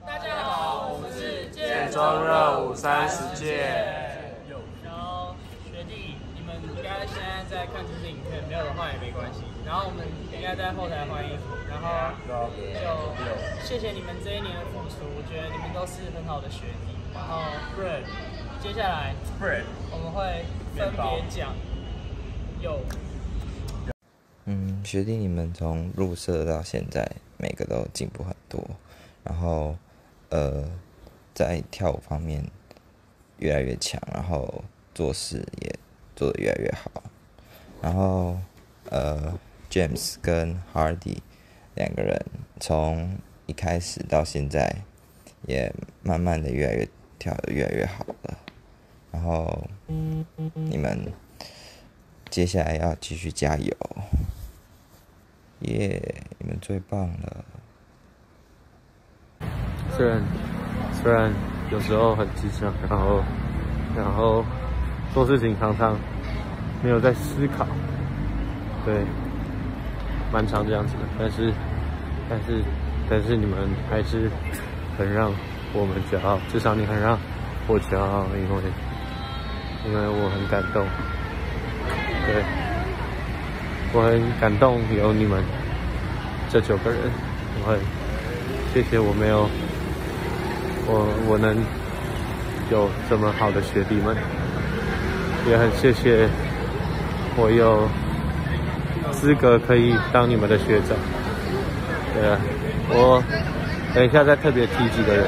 大家好，我们是建中热舞30届。 然后学弟，你们应该现在在看这支影片，没有的话也没关系。然后我们应该在后台换衣服，然后就谢谢你们这一年的付出，我觉得你们都是很好的学弟。然后 Bread， 接下来 Bread 我们会分别讲学弟你们从入社到现在，每个都进步很多，然后在跳舞方面越来越强，然后做事也做得越来越好，然后James 跟 Hardy 两个人从一开始到现在，也慢慢的跳得越来越好了，然后你们接下来要继续加油。你们最棒了！ 虽然有时候很智障，然后做事情常常没有在思考，对，蛮常这样子的。但是你们还是很让我们骄傲，至少你很让我骄傲，因为我很感动，对。我很感动有你们这9个人，我很谢谢我能有这么好的学弟们，也很谢谢我有资格可以当你们的学长。对啊，我等一下再特别提几个人，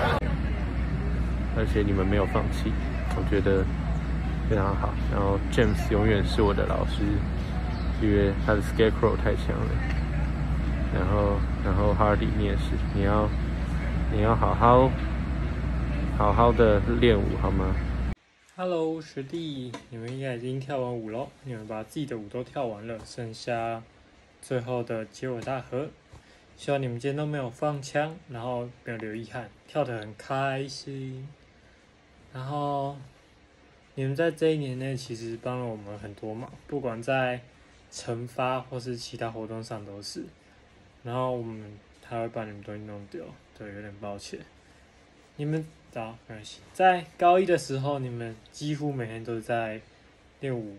而且你们没有放弃，我觉得非常好。然后 James 永远是我的老师。因为他的 Scarecrow 太强了，然后 Hardy 你也是，你要好好的练舞好吗 ？Hello 学弟，你们应该已经跳完舞咯，你们把自己的舞都跳完了，剩下最后的结尾大合。希望你们今天都没有放枪，然后没有留遗憾，跳得很开心。然后你们在这一年内其实帮了我们很多忙，不管在惩罚或是其他活动上都是，然后我们还会把你们东西弄丢，对，有点抱歉。你们没关系。在高一的时候，你们几乎每天都是在练舞，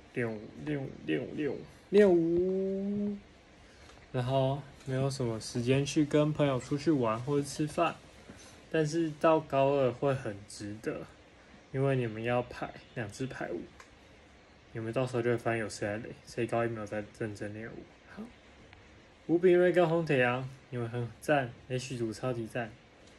然后没有什么时间去跟朋友出去玩或者吃饭。但是到高2会很值得，因为你们要排2次排舞。你们到时候就会发现有谁在累，谁高一没有在认真练舞。好，吴炳瑞跟洪铁阳，你们很赞 ，H 组超级赞。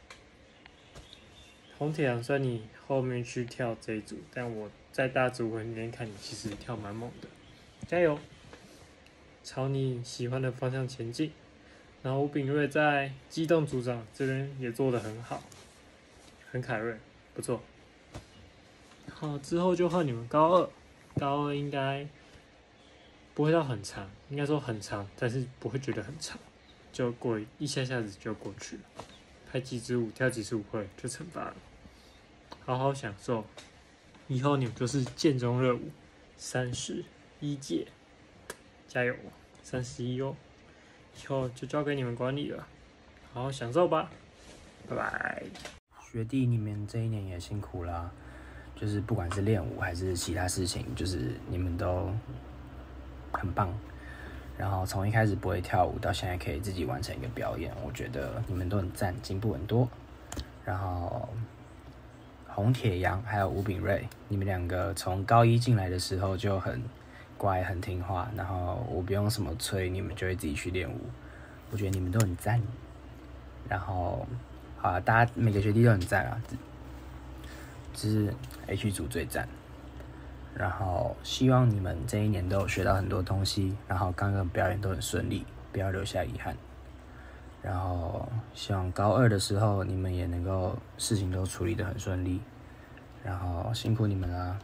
洪铁阳虽然你后面去跳这一组，但我在大组合里面看你其实跳蛮猛的，加油，朝你喜欢的方向前进。然后吴炳瑞在机动组长这边也做得很好，很凯瑞，不错。好，之后就换你们高2。高2应该不会到很长，应该说很长，但是不会觉得很长，就过一下子就过去了。拍几支舞，跳几次舞会就惩罚了，好好享受。以后你们就是建中热舞31届，加油，31哦！以后就交给你们管理了，好好享受吧，拜拜。 学弟，你们这一年也辛苦啦。就是不管是练舞还是其他事情，就是你们都很棒。然后从一开始不会跳舞到现在可以自己完成一个表演，我觉得你们都很赞，进步很多。然后洪铁阳还有吴炳瑞，你们2个从高一进来的时候就很乖很听话，然后我不用什么催，你们就会自己去练舞。我觉得你们都很赞。然后好啊，大家每个学弟都很赞啊。只是 H 组最赞，然后希望你们这一年都有学到很多东西，然后刚刚表演都很顺利，不要留下遗憾。然后希望高2的时候你们也能够事情都处理得很顺利，然后辛苦你们啦。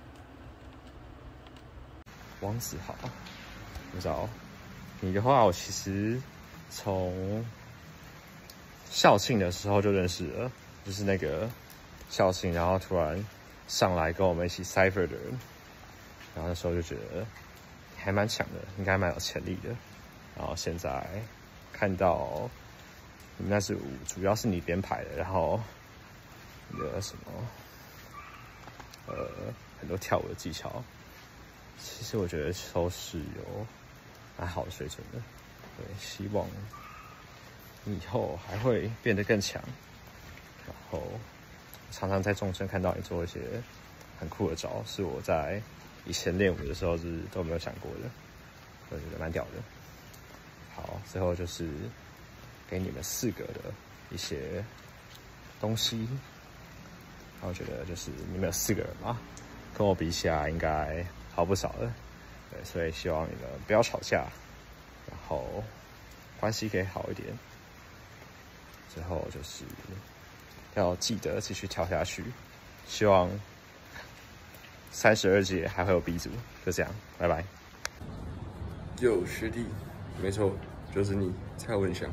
王子豪，不知道你的话，我其实从校庆的时候就认识了，就是那个。校庆，然后突然上来跟我们一起 cipher 的人，然后那时候就觉得还蛮强的，应该蛮有潜力的。然后现在看到你们那支舞主要是你编排的，然后那个什么，很多跳舞的技巧，其实我觉得都是有蛮好的水准的。对，希望你以后还会变得更强。然后常常在众生看到你做一些很酷的招，是我在以前练舞的时候是都没有想过的，我觉得蛮屌的。好，最后就是给你们4个的一些东西，然后我觉得就是你们有4个人嘛，跟我比起来应该好不少了。对，所以希望你们不要吵架，然后关系可以好一点。最后就是要记得继续跳下去，希望32届还会有 B 组，就这样，拜拜。 有学弟，没错，就是你，蔡文祥。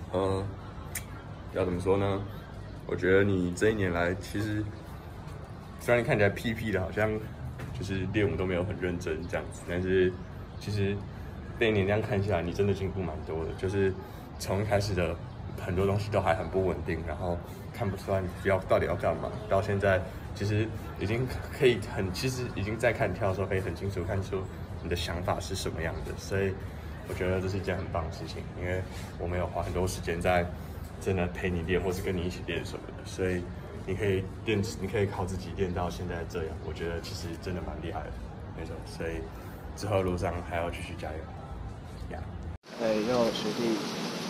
要怎么说呢？我觉得你这一年来，其实虽然你看起来屁屁的，好像就是练舞都没有很认真这样子，但是其实这一年这样看下来，你真的进步蛮多的。就是从一开始的很多东西都还很不稳定，然后看不出来你到底要干嘛，到现在其实已经可以其实已经在看跳的时候可以很清楚看出你的想法是什么样的，所以我觉得这是一件很棒的事情，因为我没有花很多时间在真的陪你练，或是跟你一起练什么的，所以你可以靠自己练到现在这样，我觉得其实真的蛮厉害的那种，所以之后路上还要继续加油。 又学弟，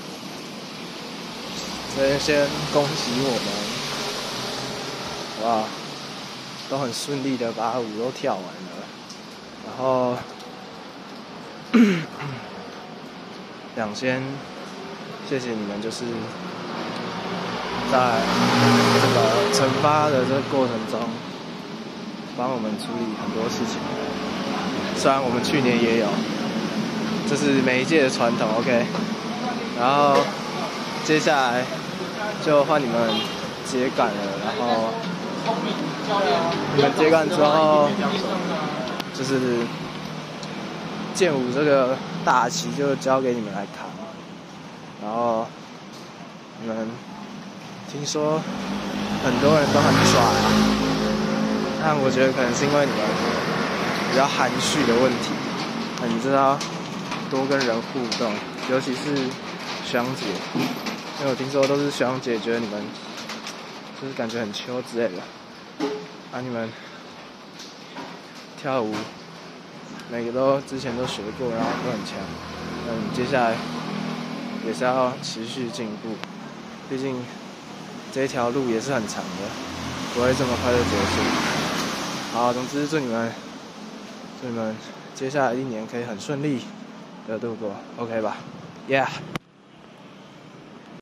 这边先恭喜我们，哇，都很顺利的把舞都跳完了，然后先谢谢你们，就是在这个惩罚的这个过程中，帮我们处理很多事情。虽然我们去年也有，这是每一届的传统 ，OK。然后接下来就换你们接杆了，然后你们接杆之后，就是剑舞这个大旗就交给你们来扛。然后你们听说很多人都很拽啊，但我觉得可能是因为你们比较含蓄的问题，很知道多跟人互动，尤其是学长姐，因为我听说都是学长姐觉得你们就是感觉很秋之类的，你们跳舞每个都之前都学过，然后都很强，那你们接下来也是要持续进步，毕竟这一条路也是很长的，不会这么快就结束。好，总之祝你们接下来1年可以很顺利的度过 ，OK 吧 ？Yeah。